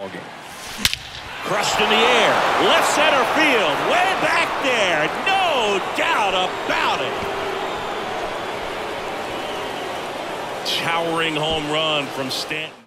Okay. Crushed in the air, left center field, way back there, no doubt about it. Towering home run from Stanton.